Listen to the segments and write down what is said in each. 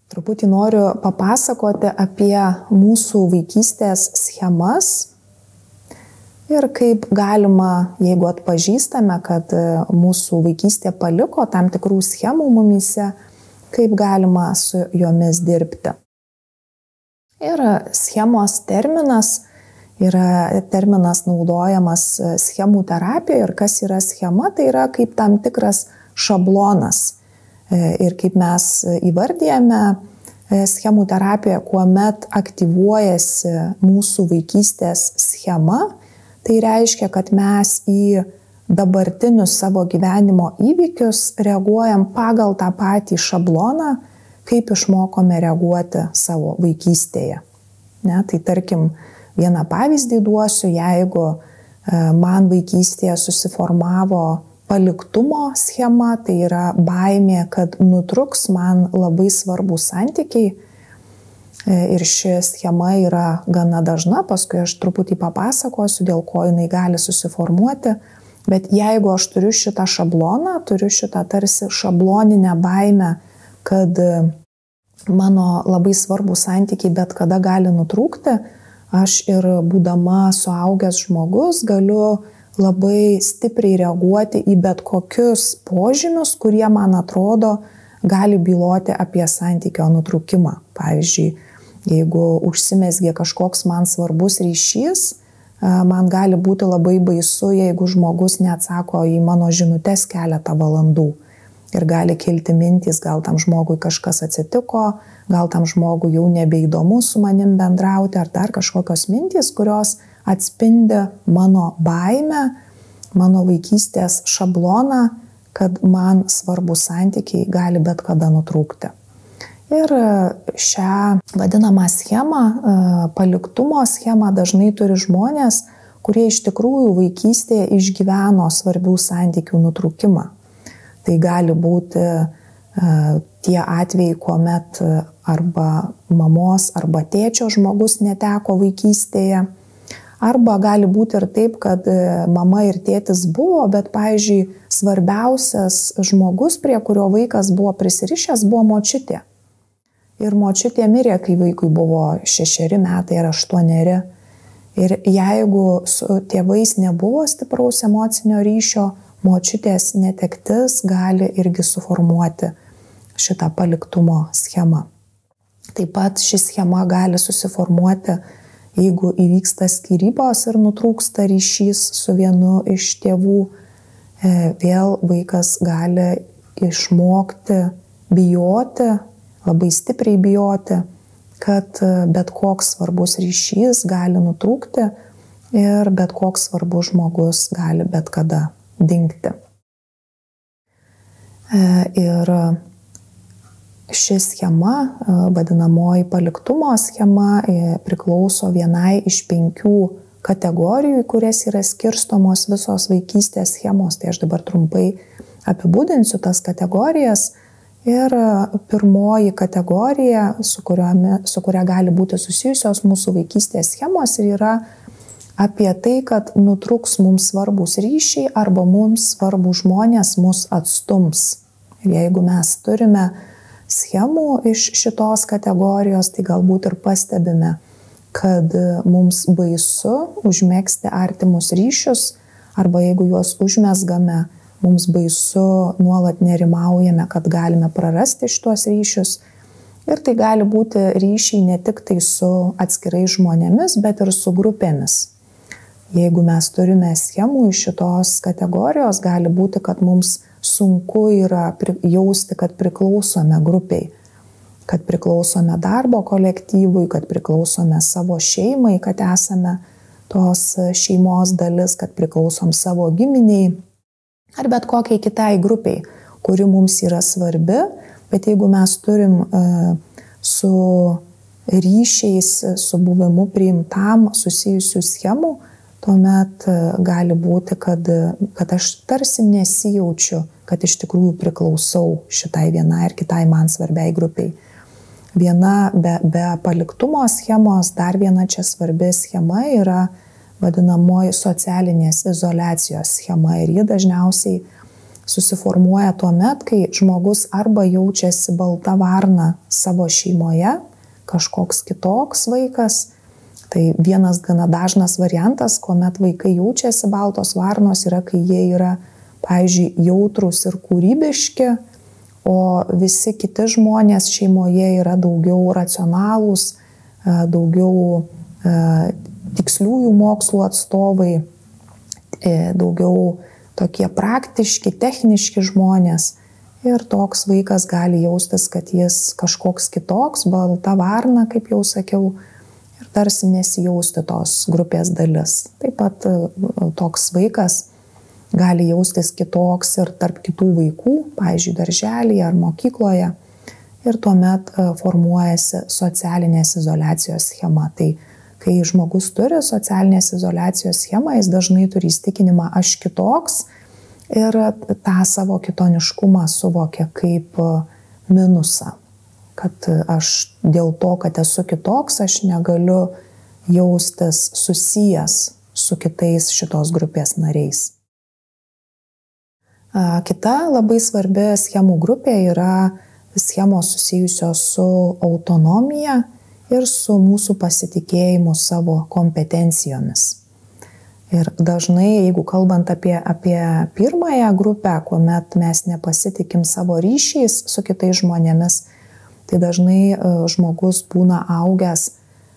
Truputį noriu papasakoti apie mūsų vaikystės schemas ir kaip galima, jeigu atpažįstame, kad mūsų vaikystė paliko tam tikrų schemų mumyse, kaip galima su jomis dirbti. Ir schemos terminas yra terminas naudojamas schemų terapijoje ir kas yra schema, tai yra kaip tam tikras šablonas. Ir kaip mes įvardijame schemų terapijoje, kuomet aktyvuojasi mūsų vaikystės schema, tai reiškia, kad mes į dabartinius savo gyvenimo įvykius reaguojam pagal tą patį šabloną, kaip išmokome reaguoti savo vaikystėje. Ne, tai tarkim, vieną pavyzdį duosiu, jeigu man vaikystėje susiformavo paliktumo schema, tai yra baimė, kad nutruks man labai svarbus santykiai. Ir ši schema yra gana dažna, paskui aš truputį papasakosiu, dėl ko jinai gali susiformuoti. Bet jeigu aš turiu šitą šabloną, turiu šitą tarsi šabloninę baimę, kad mano labai svarbus santykiai bet kada gali nutrūkti, aš ir būdama suaugęs žmogus galiu labai stipriai reaguoti į bet kokius požymius, kurie man atrodo gali byloti apie santykio nutrūkimą. Pavyzdžiui, jeigu užsimezgė kažkoks man svarbus ryšys, man gali būti labai baisu, jeigu žmogus neatsako į mano žinutes keletą valandų. Ir gali kilti mintys, gal tam žmogui kažkas atsitiko, gal tam žmogui jau nebeįdomu su manim bendrauti, ar dar kažkokios mintys, kurios atspindi mano baimę, mano vaikystės šabloną, kad man svarbus santykiai gali bet kada nutrūkti. Ir šią vadinamą schemą, paliktumo schemą dažnai turi žmonės, kurie iš tikrųjų vaikystėje išgyveno svarbių santykių nutrūkimą. Tai gali būti tie atvejai, kuomet arba mamos, arba tėčio žmogus neteko vaikystėje. Arba gali būti ir taip, kad mama ir tėtis buvo, bet, pavyzdžiui, svarbiausias žmogus, prie kurio vaikas buvo prisirišęs, buvo močiutė. Ir močiutė mirė, kai vaikui buvo 6 metai ar 8. Ir jeigu su tėvais nebuvo stipraus emocinio ryšio, močiutės netektis gali irgi suformuoti šitą paliktumo schemą. Taip pat ši schema gali susiformuoti, jeigu įvyksta skyrybos ir nutrūksta ryšys su vienu iš tėvų, vėl vaikas gali išmokti bijoti, labai stipriai bijoti, kad bet koks svarbus ryšys gali nutrūkti ir bet koks svarbus žmogus gali bet kada dingti. Ir ši schema, vadinamoji paliktumo schema, priklauso vienai iš 5 kategorijų, kurias yra skirstomos visos vaikystės schemos. Tai aš dabar trumpai apibūdinsiu tas kategorijas. Ir pirmoji kategorija, su kuria gali būti susijusios mūsų vaikystės schemos, yra apie tai, kad nutrūks mums svarbus ryšiai arba mums svarbus žmonės mus atstums. Ir jeigu mes turime schemų iš šitos kategorijos, tai galbūt ir pastebime, kad mums baisu užmegzti artimus ryšius, arba jeigu juos užmezgame, mums baisu, nuolat nerimaujame, kad galime prarasti šitos ryšius. Ir tai gali būti ryšiai ne tik tai su atskirais žmonėmis, bet ir su grupėmis. Jeigu mes turime schemų iš šitos kategorijos, gali būti, kad mums sunku yra jausti, kad priklausome grupiai, kad priklausome darbo kolektyvui, kad priklausome savo šeimai, kad esame tos šeimos dalis, kad priklausom savo giminiai ar bet kokiai kitai grupiai, kuri mums yra svarbi, bet jeigu mes turim su ryšiais, su buvimu priimtam susijusių schemų, tuomet gali būti, kad aš tarsi nesijaučiu, kad iš tikrųjų priklausau šitai vienai ir kitai man svarbiai grupiai. Viena be paliktumo schemos, dar viena čia svarbi schema yra vadinamoji socialinės izoliacijos schema ir ji dažniausiai susiformuoja tuo met, kai žmogus arba jaučiasi balta varna savo šeimoje, kažkoks kitoks vaikas. Tai vienas gana dažnas variantas, kuomet vaikai jaučiasi baltos varnos, yra, kai jie yra, pavyzdžiui, jautrus ir kūrybiški, o visi kiti žmonės šeimoje yra daugiau racionalūs, daugiau tiksliųjų mokslų atstovai, daugiau tokie praktiški, techniški žmonės. Ir toks vaikas gali jaustis, kad jis kažkoks kitoks, balta varna, kaip jau sakiau, ir tarsi nesijausti tos grupės dalis. Taip pat toks vaikas gali jaustis kitoks ir tarp kitų vaikų, pavyzdžiui, darželyje ar mokykloje. Ir tuomet formuojasi socialinės izoliacijos schema. Tai kai žmogus turi socialinės izoliacijos schemą, jis dažnai turi įsitikinimą aš kitoks ir tą savo kitoniškumą suvokia kaip minusą. Kad aš dėl to, kad esu kitoks, aš negaliu jaustis susijęs su kitais šitos grupės nariais. Kita labai svarbi schemų grupė yra schemos susijusios su autonomija ir su mūsų pasitikėjimu savo kompetencijomis. Ir dažnai, jeigu kalbant apie pirmąją grupę, kuomet mes nepasitikim savo ryšiais su kitais žmonėmis, tai dažnai žmogus būna augęs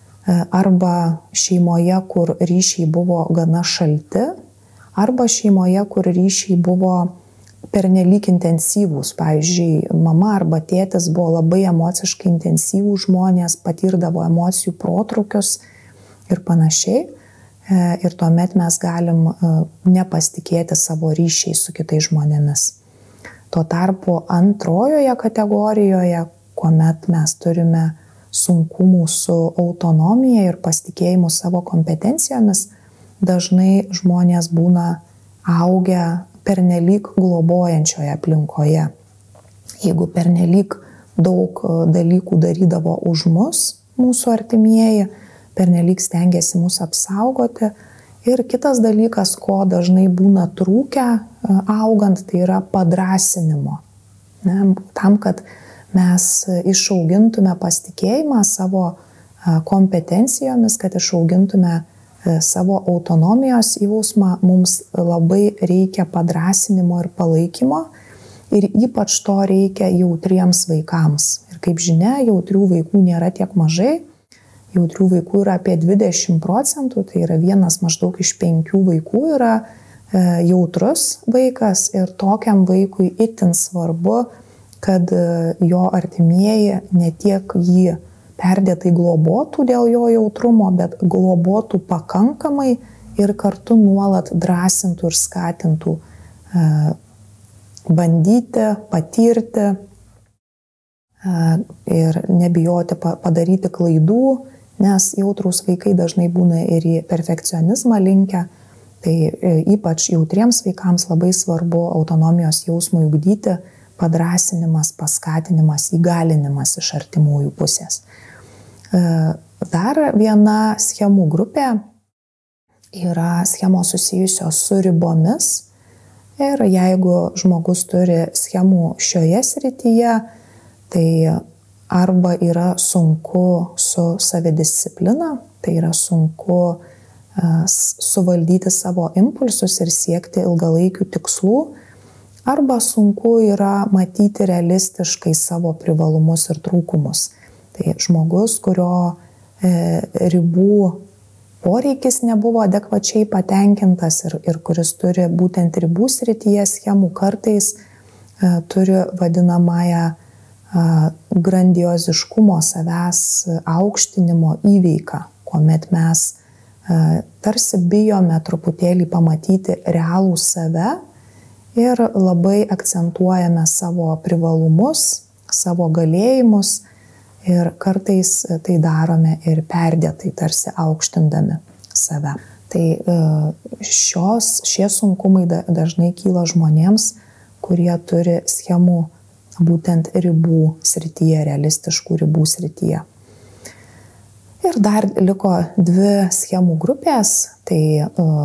arba šeimoje, kur ryšiai buvo gana šalti, arba šeimoje, kur ryšiai buvo pernelyg intensyvūs. Pavyzdžiui, mama arba tėtis buvo labai emociškai intensyvūs žmonės, patirdavo emocijų protrukius ir panašiai. Ir tuomet mes galim nepasitikėti savo ryšiais su kitais žmonėmis. Tuo tarpu antrojoje kategorijoje, kuomet mes turime sunkumų su autonomija ir pasitikėjimu savo kompetencijomis, dažnai žmonės būna augę pernelyg globojančioje aplinkoje. Jeigu pernelyg daug dalykų darydavo už mus, mūsų artimieji, pernelyg stengiasi mus apsaugoti. Ir kitas dalykas, ko dažnai būna trūkę augant, tai yra padrąsinimo. Tam, kad mes išaugintume pasitikėjimą savo kompetencijomis, kad išaugintume savo autonomijos jausmą, mums labai reikia padrąsinimo ir palaikymo ir ypač to reikia jautriems vaikams. Ir kaip žinia, jautrių vaikų nėra tiek mažai, jautrių vaikų yra apie 20%, tai yra vienas maždaug iš 5 vaikų yra jautrus vaikas ir tokiam vaikui itin svarbu, kad jo artimieji ne tiek jį perdėtai globotų dėl jo jautrumo, bet globotų pakankamai ir kartu nuolat drąsintų ir skatintų bandyti, patirti ir nebijoti padaryti klaidų, nes jautrūs vaikai dažnai būna ir į perfekcionizmą linkę. Tai ypač jautriems vaikams labai svarbu autonomijos jausmui ugdyti, padrąsinimas, paskatinimas, įgalinimas iš artimųjų pusės. Dar viena schemų grupė yra schemos susijusios su ribomis. Ir jeigu žmogus turi schemų šioje srityje, tai arba yra sunku su savidisciplina, tai yra sunku suvaldyti savo impulsus ir siekti ilgalaikių tikslų, arba sunku yra matyti realistiškai savo privalumus ir trūkumus. Tai žmogus, kurio ribų poreikis nebuvo adekvačiai patenkintas ir kuris turi būtent ribų srityje schemų, kartais turi vadinamąją grandioziškumo savęs aukštinimo įveiką, kuomet mes tarsi bijome truputėlį pamatyti realų save ir labai akcentuojame savo privalumus, savo galėjimus ir kartais tai darome ir perdėtai, tarsi aukštindami save. Tai šie sunkumai dažnai kyla žmonėms, kurie turi schemų būtent ribų srityje, realistiškų ribų srityje. Ir dar liko 2 schemų grupės, tai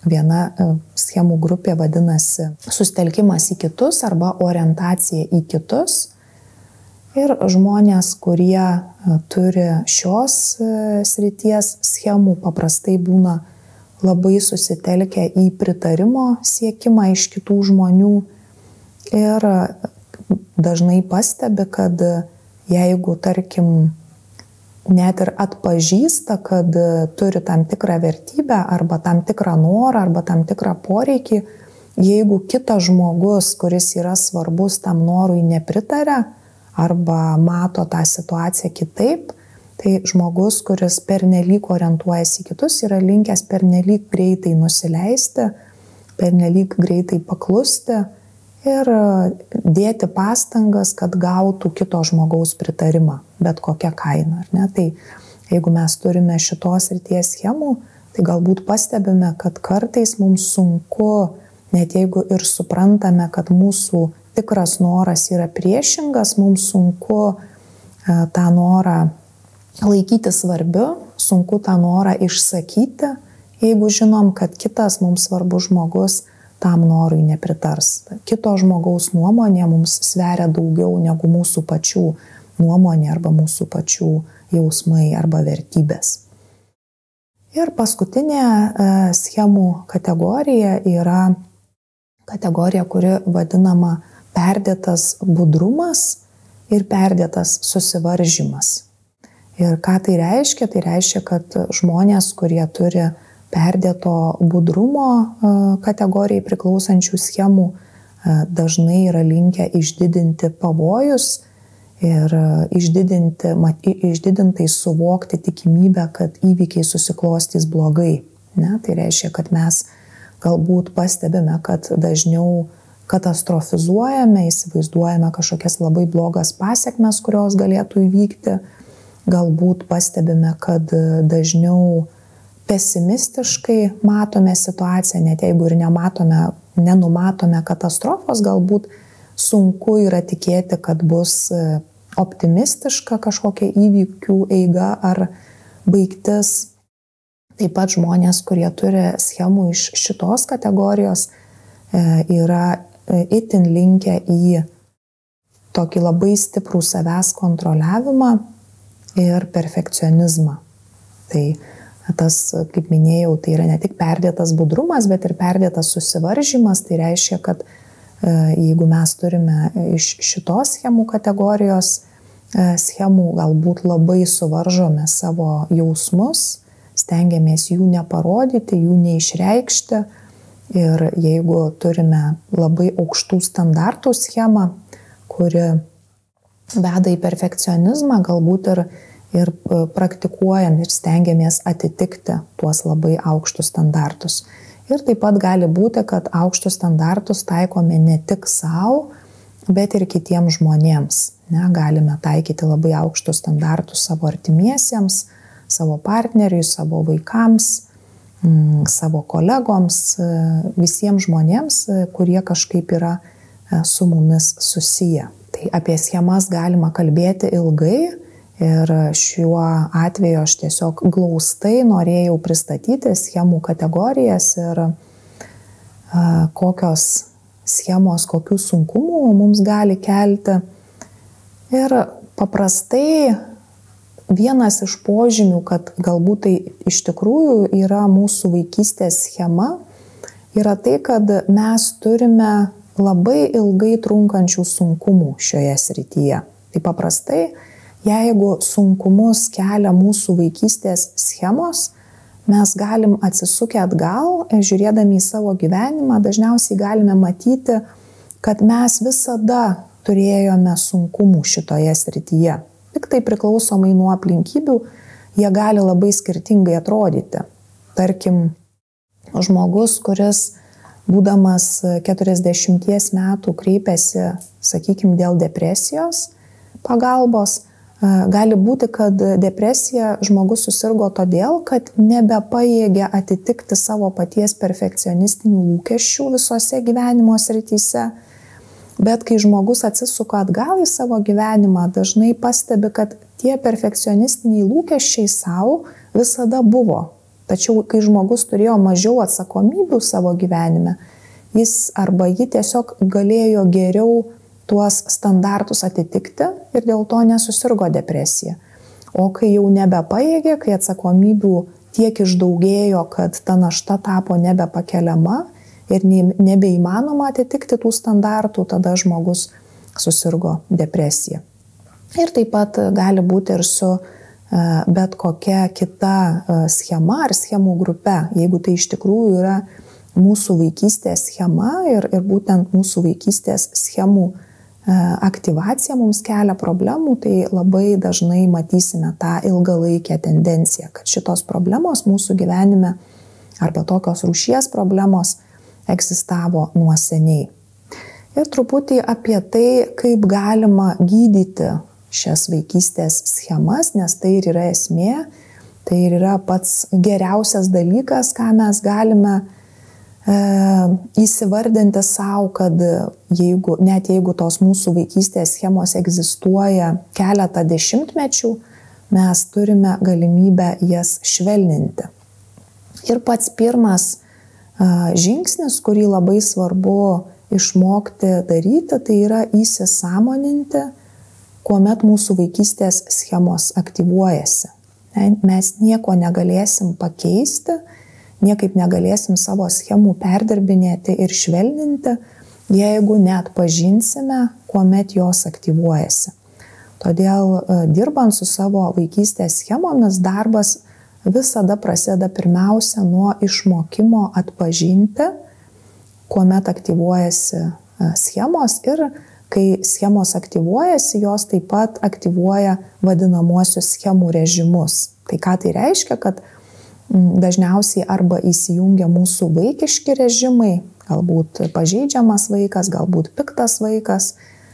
Viena schemų grupė vadinasi susitelkimas į kitus arba orientacija į kitus. Ir žmonės, kurie turi šios srities schemų, paprastai būna labai susitelkę į pritarimo siekimą iš kitų žmonių ir dažnai pastebi, kad jeigu, tarkim, net ir atpažįsta, kad turi tam tikrą vertybę arba tam tikrą norą arba tam tikrą poreikį, jeigu kitas žmogus, kuris yra svarbus, tam norui nepritaria arba mato tą situaciją kitaip, tai žmogus, kuris pernelyg orientuojasi į kitus, yra linkęs pernelyg greitai nusileisti, pernelyg greitai paklusti ir dėti pastangas, kad gautų kito žmogaus pritarimą, bet kokią kainą. Ar ne? Tai jeigu mes turime šitos srities schemų, tai galbūt pastebime, kad kartais mums sunku, net jeigu ir suprantame, kad mūsų tikras noras yra priešingas, mums sunku tą norą laikyti svarbiu, sunku tą norą išsakyti, jeigu žinom, kad kitas mums svarbus žmogus tam norui nepritars. Kito žmogaus nuomonė mums sveria daugiau negu mūsų pačių nuomonė arba mūsų pačių jausmai arba vertybės. Ir paskutinė schemų kategorija yra kategorija, kuri vadinama perdėtas budrumas ir perdėtas susivaržymas. Ir ką tai reiškia? Tai reiškia, kad žmonės, kurie turi perdėto budrumo kategorijai priklausančių schemų, dažnai yra linkę išdidinti pavojus ir išdidintai suvokti tikimybę, kad įvykiai susiklostys blogai. Ne? Tai reiškia, kad mes galbūt pastebime, kad dažniau katastrofizuojame, įsivaizduojame kažkokias labai blogas pasekmes, kurios galėtų įvykti. Galbūt pastebime, kad dažniau pesimistiškai matome situaciją, net jeigu ir nenumatome katastrofos, galbūt sunku yra tikėti, kad bus optimistiška kažkokia įvykių eiga ar baigtis. Taip pat žmonės, kurie turi schemų iš šitos kategorijos, yra itin linkę į tokį labai stiprų savęs kontroliavimą ir perfekcionizmą. Tai tas, kaip minėjau, tai yra ne tik perdėtas budrumas, bet ir perdėtas susivaržymas. Tai reiškia, kad jeigu mes turime iš šitos schemų kategorijos schemų, galbūt labai suvaržome savo jausmus, stengiamės jų neparodyti, jų neišreikšti. Ir jeigu turime labai aukštų standartų schemą, kuri veda į perfekcionizmą, galbūt ir praktikuojam ir stengiamės atitikti tuos labai aukštus standartus. Ir taip pat gali būti, kad aukštus standartus taikome ne tik savo, bet ir kitiems žmonėms. Ne, galime taikyti labai aukštus standartus savo artimiesiems, savo partneriui, savo vaikams, savo kolegoms, visiems žmonėms, kurie kažkaip yra su mumis susiję. Tai apie schemas galima kalbėti ilgai ir šiuo atveju aš tiesiog glaustai norėjau pristatyti schemų kategorijas ir kokios schemos, kokių sunkumų mums gali kelti. Ir paprastai vienas iš požymių, kad galbūt tai iš tikrųjų yra mūsų vaikystės schema, yra tai, kad mes turime labai ilgai trunkančių sunkumų šioje srityje. Tai paprastai, jeigu sunkumus kelia mūsų vaikystės schemos, mes galim atsisukę atgal, žiūrėdami į savo gyvenimą, dažniausiai galime matyti, kad mes visada turėjome sunkumų šitoje srityje. Tik tai priklausomai nuo aplinkybių, jie gali labai skirtingai atrodyti. Tarkim, žmogus, kuris būdamas 40 metų kreipėsi, sakykime, dėl depresijos pagalbos, gali būti, kad depresija žmogus susirgo todėl, kad nebepajėgia atitikti savo paties perfekcionistinių lūkesčių visose gyvenimo srityse. Bet kai žmogus atsisuka atgal į savo gyvenimą, dažnai pastebi, kad tie perfekcionistiniai lūkesčiai savo visada buvo. Tačiau, kai žmogus turėjo mažiau atsakomybių savo gyvenime, jis arba ji tiesiog galėjo geriau tuos standartus atitikti ir dėl to nesusirgo depresija. O kai jau nebepajėgė, kai atsakomybių tiek išdaugėjo, kad ta našta tapo nebepakeliama ir nebeįmanoma atitikti tų standartų, tada žmogus susirgo depresija. Ir taip pat gali būti ir su bet kokia kita schema ar schemų grupe, jeigu tai iš tikrųjų yra mūsų vaikystės schema ir būtent mūsų vaikystės schemų aktyvacija mums kelia problemų, tai labai dažnai matysime tą ilgalaikę tendenciją, kad šitos problemos mūsų gyvenime arba tokios rūšies problemos egzistavo nuo seniai. Ir truputį apie tai, kaip galima gydyti šias vaikystės schemas, nes tai ir yra esmė, tai ir yra pats geriausias dalykas, ką mes galime įsivardinti savo, kad net jeigu tos mūsų vaikystės schemos egzistuoja keletą dešimtmečių, mes turime galimybę jas švelninti. Ir pats pirmas žingsnis, kurį labai svarbu išmokti daryti, tai yra įsisąmoninti, kuomet mūsų vaikystės schemos aktyvuojasi. Mes nieko negalėsim pakeisti, niekaip negalėsim savo schemų perdirbinėti ir švelninti, jeigu neatpažinsime, kuomet jos aktyvuojasi. Todėl dirbant su savo vaikystės schemomis, darbas visada prasideda pirmiausia nuo išmokimo atpažinti, kuomet aktyvuojasi schemos ir kai schemos aktyvuojasi, jos taip pat aktyvuoja vadinamuosius schemų režimus. Tai ką tai reiškia, kad dažniausiai arba įsijungia mūsų vaikiški režimai, galbūt pažeidžiamas vaikas, galbūt piktas vaikas,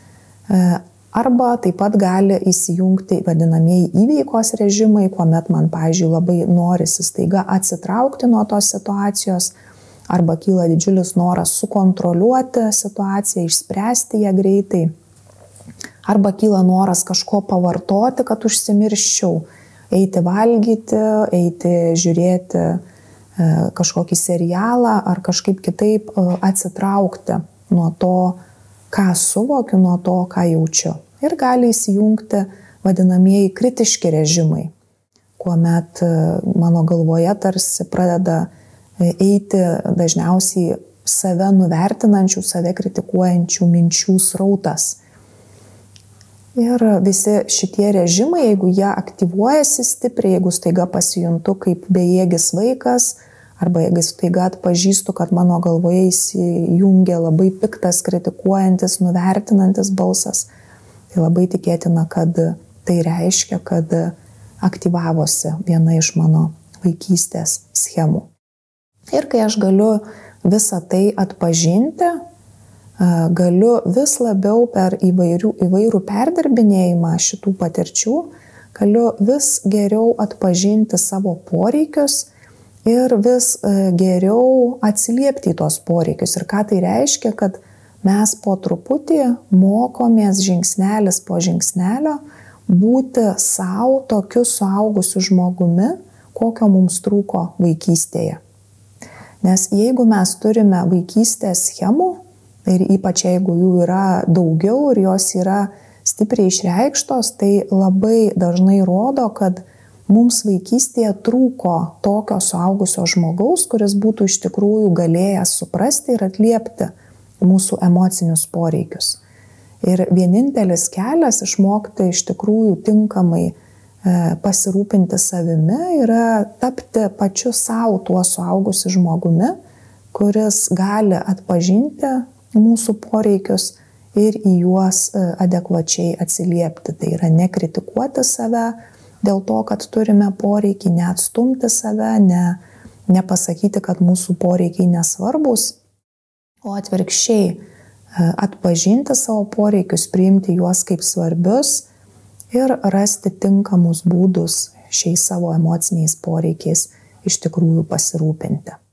arba taip pat gali įsijungti vadinamieji įveikos režimai, kuomet man, pavyzdžiui, labai norisi staiga atsitraukti nuo tos situacijos, arba kyla didžiulis noras sukontroliuoti situaciją, išspręsti ją greitai, arba kyla noras kažko pavartoti, kad užsimirščiau, eiti valgyti, eiti žiūrėti kažkokį serialą ar kažkaip kitaip atsitraukti nuo to, ką suvokiu, nuo to, ką jaučiu. Ir gali įsijungti vadinamieji kritiški režimai, kuomet mano galvoje tarsi pradeda eiti dažniausiai save nuvertinančių, save kritikuojančių minčių srautas. Ir visi šitie režimai, jeigu jie aktyvuojasi stipriai, jeigu staiga pasijuntu kaip bejėgis vaikas, arba jeigu staiga atpažįstu, kad mano galvoje įsijungia labai piktas, kritikuojantis, nuvertinantis balsas, tai labai tikėtina, kad tai reiškia, kad aktyvavosi viena iš mano vaikystės schemų. Ir kai aš galiu visą tai atpažinti, galiu vis labiau per įvairų perdirbinėjimą šitų patirčių, galiu vis geriau atpažinti savo poreikius ir vis geriau atsiliepti į tos poreikius. Ir ką tai reiškia, kad mes po truputį mokomės žingsnelis po žingsnelio būti savo tokiu suaugusiu žmogumi, kokio mums trūko vaikystėje. Nes jeigu mes turime vaikystės schemų, ir ypač jeigu jų yra daugiau ir jos yra stipriai išreikštos, tai labai dažnai rodo, kad mums vaikystėje trūko tokio suaugusio žmogaus, kuris būtų iš tikrųjų galėjęs suprasti ir atliepti mūsų emocinius poreikius. Ir vienintelis kelias išmokti iš tikrųjų tinkamai pasirūpinti savimi yra tapti pačiu savo tuo suaugusiu žmogumi, kuris gali atpažinti mūsų poreikius ir į juos adekvačiai atsiliepti. Tai yra nekritikuoti save dėl to, kad turime poreikį, neatstumti save, nepasakyti, kad mūsų poreikiai nesvarbus, o atvirkščiai atpažinti savo poreikius, priimti juos kaip svarbius ir rasti tinkamus būdus šiais savo emociniais poreikiais iš tikrųjų pasirūpinti.